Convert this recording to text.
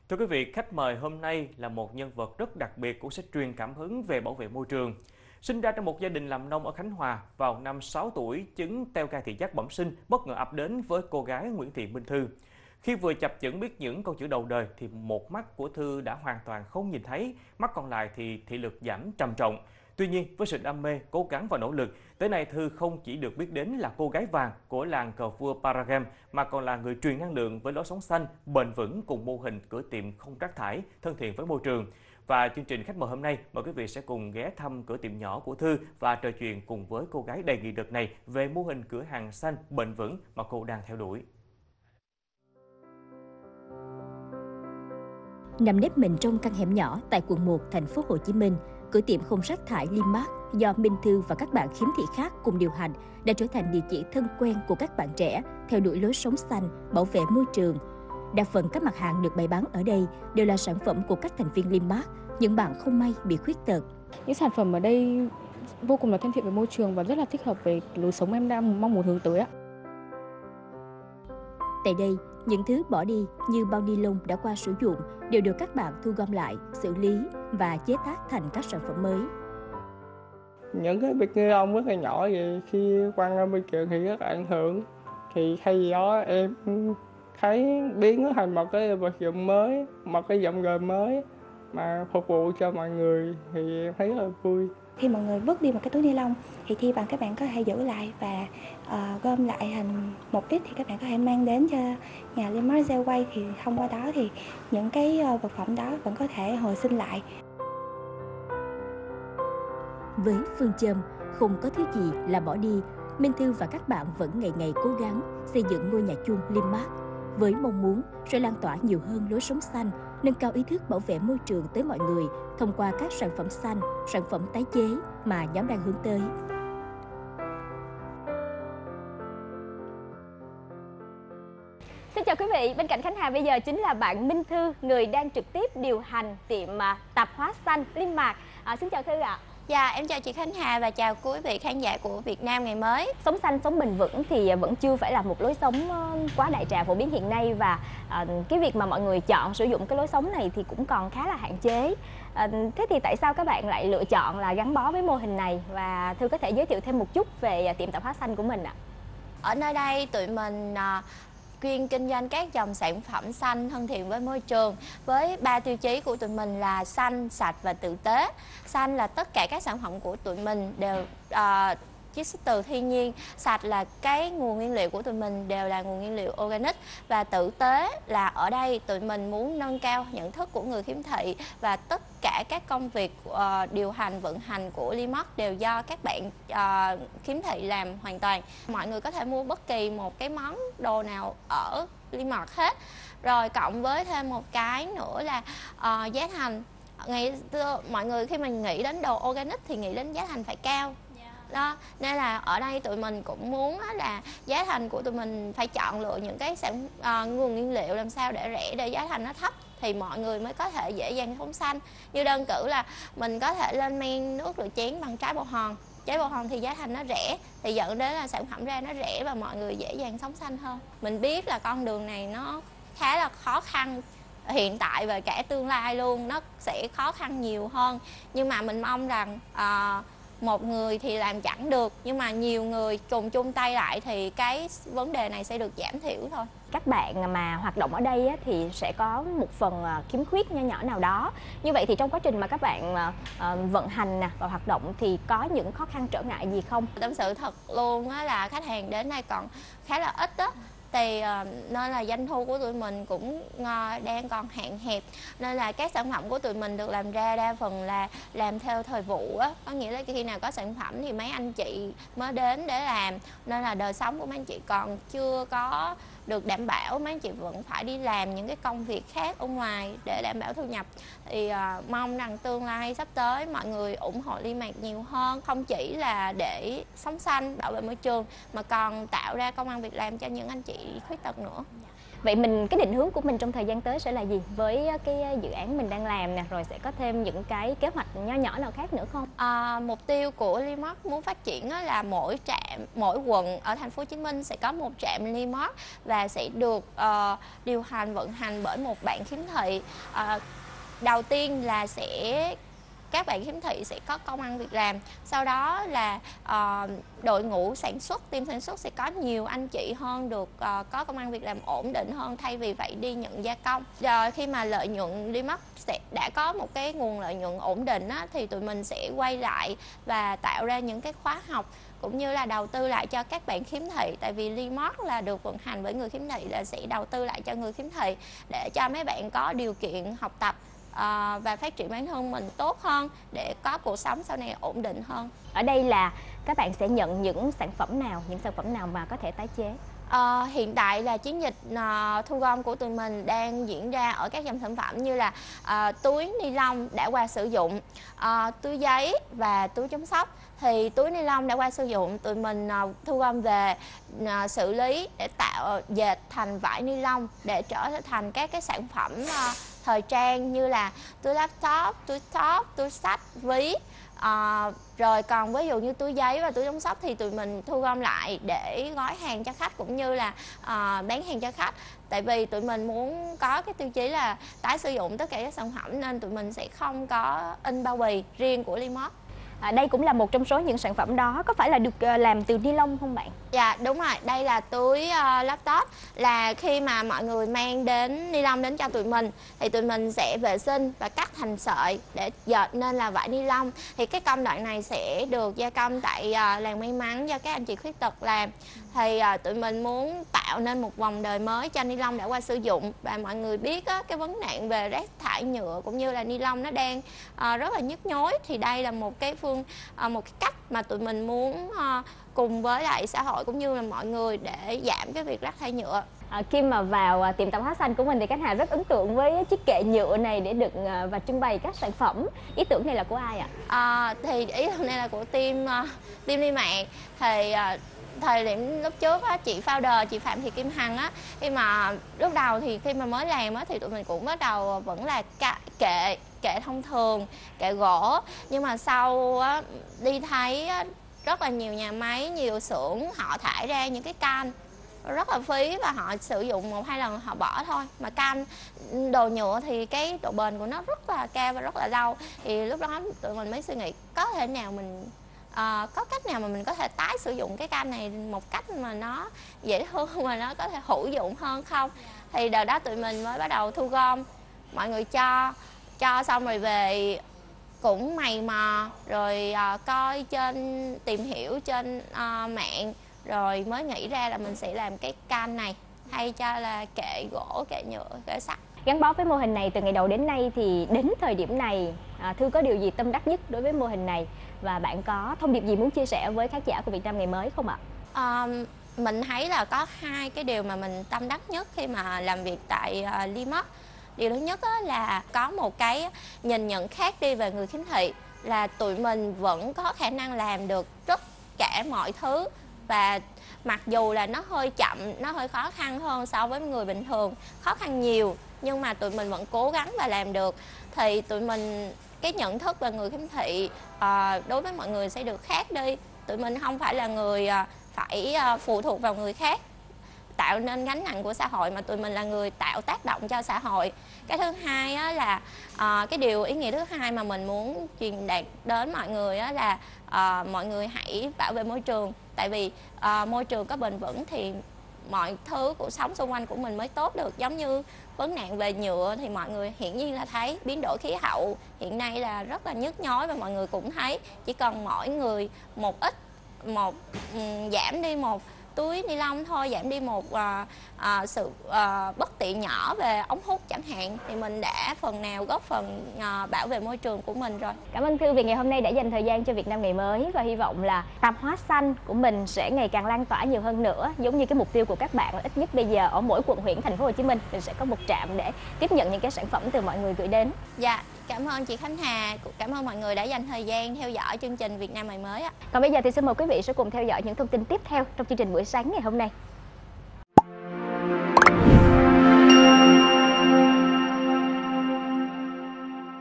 Thưa quý vị, khách mời hôm nay là một nhân vật rất đặc biệt cũng sẽ truyền cảm hứng về bảo vệ môi trường. Sinh ra trong một gia đình làm nông ở Khánh Hòa, vào năm 6 tuổi, chứng teo gai thị giác bẩm sinh bất ngờ ập đến với cô gái Nguyễn Thị Minh Thư. Khi vừa chập chững biết những câu chữ đầu đời thì một mắt của Thư đã hoàn toàn không nhìn thấy, mắt còn lại thì thị lực giảm trầm trọng. Tuy nhiên, với sự đam mê, cố gắng và nỗ lực, tới nay Thư không chỉ được biết đến là cô gái vàng của làng cờ vua Paragame mà còn là người truyền năng lượng với lối sống xanh, bền vững cùng mô hình cửa tiệm không rác thải, thân thiện với môi trường. Và chương trình khách mời hôm nay, mời quý vị sẽ cùng ghé thăm cửa tiệm nhỏ của Thư và trò chuyện cùng với cô gái đầy nghị lực này về mô hình cửa hàng xanh bền vững mà cô đang theo đuổi. Nằm nếp mình trong căn hẻm nhỏ tại quận 1, thành phố Hồ Chí Minh, cửa tiệm không rác thải Limark do Minh Thư và các bạn khiếm thị khác cùng điều hành đã trở thành địa chỉ thân quen của các bạn trẻ theo đuổi lối sống xanh, bảo vệ môi trường. Đa phần các mặt hàng được bày bán ở đây đều là sản phẩm của các thành viên Limark, những bạn không may bị khuyết tật. Những sản phẩm ở đây vô cùng là thân thiện với môi trường và rất là thích hợp với lối sống em đang mong muốn hướng tới ạ. Tại đây, những thứ bỏ đi như bao ni lông đã qua sử dụng đều được các bạn thu gom lại, xử lý và chế tác thành các sản phẩm mới. Những cái bịch ni lông rất là nhỏ vậy khi quăng ra môi trường thì rất là ảnh hưởng. Thì thay vì đó em thấy biến nó thành một cái vật dụng mới, một cái giọng đời mới mà phục vụ cho mọi người thì em thấy rất là vui. Khi mọi người vứt đi một cái túi ni lông thì thi bằng các bạn có thể giữ lại và gom lại thành một ít thì các bạn có thể mang đến cho nhà Limark Zellway, thì thông qua đó thì những cái vật phẩm đó vẫn có thể hồi sinh lại. Với phương châm không có thứ gì là bỏ đi, Minh Thư và các bạn vẫn ngày ngày cố gắng xây dựng ngôi nhà chung Limark với mong muốn sẽ lan tỏa nhiều hơn lối sống xanh, nâng cao ý thức bảo vệ môi trường tới mọi người thông qua các sản phẩm xanh, sản phẩm tái chế mà nhóm đang hướng tới. Xin chào quý vị, bên cạnh Khánh Hà bây giờ chính là bạn Minh Thư, người đang trực tiếp điều hành tiệm tạp hóa xanh Limark. Xin chào Thư ạ. Dạ, em chào chị Khánh Hà và chào quý vị khán giả của Việt Nam ngày mới. Sống xanh, sống bền vững thì vẫn chưa phải là một lối sống quá đại trà phổ biến hiện nay, và cái việc mà mọi người chọn sử dụng cái lối sống này thì cũng còn khá là hạn chế. Thế thì tại sao các bạn lại lựa chọn là gắn bó với mô hình này, và Thư có thể giới thiệu thêm một chút về tiệm tạp hóa xanh của mình ạ? Ở nơi đây tụi mình chuyên kinh doanh các dòng sản phẩm xanh thân thiện với môi trường với 3 tiêu chí của tụi mình là xanh, sạch và tử tế. Xanh là tất cả các sản phẩm của tụi mình đều chiết xuất từ thiên nhiên, sạch là cái nguồn nguyên liệu của tụi mình đều là nguồn nguyên liệu organic, và tử tế là ở đây tụi mình muốn nâng cao nhận thức của người khiếm thị và tất cả các công việc điều hành vận hành của Limark đều do các bạn khiếm thị làm hoàn toàn. Mọi người có thể mua bất kỳ một cái món đồ nào ở Limark hết. Rồi cộng với thêm một cái nữa là giá thành. Ngày xưa mọi người khi mình nghĩ đến đồ organic thì nghĩ đến giá thành phải cao. Đó, nên là ở đây tụi mình cũng muốn là giá thành của tụi mình phải chọn lựa những cái nguồn nguyên liệu làm sao để rẻ, để giá thành nó thấp thì mọi người mới có thể dễ dàng sống xanh. Như đơn cử là mình có thể lên men nước rửa chén bằng trái bầu hòn. Trái bầu hòn thì giá thành nó rẻ, thì dẫn đến là sản phẩm ra nó rẻ và mọi người dễ dàng sống xanh hơn. Mình biết là con đường này nó khá là khó khăn hiện tại và cả tương lai luôn, nó sẽ khó khăn nhiều hơn, nhưng mà mình mong rằng một người thì làm chẳng được, nhưng mà nhiều người cùng chung tay lại thì cái vấn đề này sẽ được giảm thiểu thôi. Các bạn mà hoạt động ở đây thì sẽ có một phần khiếm khuyết nho nhỏ nào đó. Như vậy thì trong quá trình mà các bạn vận hành và hoạt động thì có những khó khăn trở ngại gì không? Tâm sự thật luôn là khách hàng đến đây còn khá là ít đó. Thì nên là doanh thu của tụi mình cũng đang còn hạn hẹp, nên là các sản phẩm của tụi mình được làm ra đa phần là làm theo thời vụ á, có nghĩa là khi nào có sản phẩm thì mấy anh chị mới đến để làm, nên là đời sống của mấy anh chị còn chưa có được đảm bảo, mấy anh chị vẫn phải đi làm những cái công việc khác ở ngoài để đảm bảo thu nhập. Thì mong rằng tương lai sắp tới mọi người ủng hộ Limark nhiều hơn, không chỉ là để sống xanh, bảo vệ môi trường mà còn tạo ra công ăn việc làm cho những anh chị khuyết tật nữa. Vậy cái định hướng của mình trong thời gian tới sẽ là gì với cái dự án mình đang làm nè, rồi sẽ có thêm những cái kế hoạch nho nhỏ nào khác nữa không? Mục tiêu của Limark muốn phát triển là mỗi trạm mỗi quận ở thành phố Hồ Chí Minh sẽ có một trạm Limark và sẽ được điều hành vận hành bởi một bạn khiếm thị. Đầu tiên là các bạn khiếm thị sẽ có công ăn việc làm, sau đó là đội ngũ sản xuất, team sản xuất sẽ có nhiều anh chị hơn, được có công ăn việc làm ổn định hơn thay vì phải đi nhận gia công. Rồi khi mà lợi nhuận Limark đã có một cái nguồn lợi nhuận ổn định á, thì tụi mình sẽ quay lại và tạo ra những cái khóa học cũng như là đầu tư lại cho các bạn khiếm thị. Tại vì Limark là được vận hành bởi người khiếm thị, là sẽ đầu tư lại cho người khiếm thị để cho mấy bạn có điều kiện học tập và phát triển bản thân mình tốt hơn để có cuộc sống sau này ổn định hơn. Ở đây là các bạn sẽ nhận những sản phẩm nào mà có thể tái chế? Hiện tại là chiến dịch thu gom của tụi mình đang diễn ra ở các dòng sản phẩm như là túi ni lông đã qua sử dụng, túi giấy và túi chống sốc. Thì túi ni lông đã qua sử dụng tụi mình thu gom về xử lý để tạo dệt thành vải ni lông để trở thành các cái sản phẩm thời trang như là túi laptop, túi top, túi xách, ví. Rồi còn ví dụ như túi giấy và túi chống sốc thì tụi mình thu gom lại để gói hàng cho khách cũng như là bán hàng cho khách. Tại vì tụi mình muốn có cái tiêu chí là tái sử dụng tất cả các sản phẩm nên tụi mình sẽ không có in bao bì riêng của Limark. Đây cũng là một trong số những sản phẩm đó, có phải là được làm từ ni lông không bạn? Dạ đúng rồi, đây là túi laptop, là khi mà mọi người mang đến ni lông đến cho tụi mình thì tụi mình sẽ vệ sinh và cắt thành sợi để dệt nên là vải ni lông. Thì cái công đoạn này sẽ được gia công tại làng may mắn do các anh chị khuyết tật làm. Thì tụi mình muốn tạo nên một vòng đời mới cho ni lông đã qua sử dụng. Và mọi người biết cái vấn nạn về rác thải nhựa cũng như là ni lông nó đang rất là nhức nhối. Thì đây là một cái cách mà tụi mình muốn cùng với lại xã hội cũng như là mọi người để giảm cái việc rác thải nhựa. Khi mà vào tiệm tạp hóa xanh của mình thì khách hàng rất ấn tượng với chiếc kệ nhựa này để được và trưng bày các sản phẩm. Ý tưởng này là của ai ạ? Thì ý tưởng này là của team Ly Mạc. Thì thời điểm lúc trước chị founder, chị Phạm Thị Kim Hằng khi mà lúc đầu thì khi mà mới làm thì tụi mình cũng bắt đầu vẫn là kệ thông thường, kệ gỗ. Nhưng mà sau đi thấy rất là nhiều nhà máy, nhiều xưởng họ thải ra những cái can rất là phí và họ sử dụng 1-2 lần họ bỏ thôi. Mà can đồ nhựa thì cái độ bền của nó rất là cao và rất là lâu. Thì lúc đó tụi mình mới suy nghĩ có cách nào mà mình có thể tái sử dụng cái can này một cách mà nó dễ thương mà nó có thể hữu dụng hơn không. Thì đợt đó tụi mình mới bắt đầu thu gom, mọi người cho xong rồi về cũng mày mò rồi coi tìm hiểu trên mạng rồi mới nghĩ ra là mình sẽ làm cái can này thay cho là kệ gỗ, kệ nhựa, kệ sắt. Gắn bó với mô hình này từ ngày đầu đến nay thì đến thời điểm này Thư có điều gì tâm đắc nhất đối với mô hình này và bạn có thông điệp gì muốn chia sẻ với khán giả của Việt Nam ngày mới không ạ? Mình thấy là có 2 cái điều mà mình tâm đắc nhất khi mà làm việc tại Limark. Điều thứ nhất là có một cái nhìn nhận khác đi về người khiếm thị, là tụi mình vẫn có khả năng làm được tất cả mọi thứ, và mặc dù là nó hơi chậm, nó hơi khó khăn hơn so với người bình thường, khó khăn nhiều, nhưng mà tụi mình vẫn cố gắng và làm được. Thì tụi mình cái nhận thức về người khiếm thị đối với mọi người sẽ được khác đi. Tụi mình không phải là người phải phụ thuộc vào người khác tạo nên gánh nặng của xã hội, mà tụi mình là người tạo tác động cho xã hội. Cái thứ hai là cái điều ý nghĩa thứ hai mà mình muốn truyền đạt đến mọi người là mọi người hãy bảo vệ môi trường. Tại vì môi trường có bền vững thì mọi thứ cuộc sống xung quanh của mình mới tốt được. Giống như vấn nạn về nhựa thì mọi người hiển nhiên là thấy biến đổi khí hậu hiện nay là rất là nhức nhối, và mọi người cũng thấy chỉ cần mỗi người giảm đi một túi ni lông thôi, giảm đi một sự bất tiện nhỏ về ống hút chẳng hạn, thì mình đã phần nào góp phần bảo vệ môi trường của mình rồi. Cảm ơn Thư vì ngày hôm nay đã dành thời gian cho Việt Nam ngày mới, và hy vọng là tạp hóa xanh của mình sẽ ngày càng lan tỏa nhiều hơn nữa, giống như cái mục tiêu của các bạn là ít nhất bây giờ ở mỗi quận huyện thành phố Hồ Chí Minh mình sẽ có một trạm để tiếp nhận những cái sản phẩm từ mọi người gửi đến. Dạ, cảm ơn chị Khánh Hà, cảm ơn mọi người đã dành thời gian theo dõi chương trình Việt Nam ngày mới ạ. Còn bây giờ thì xin mời quý vị sẽ cùng theo dõi những thông tin tiếp theo trong chương trình buổi sáng ngày hôm nay.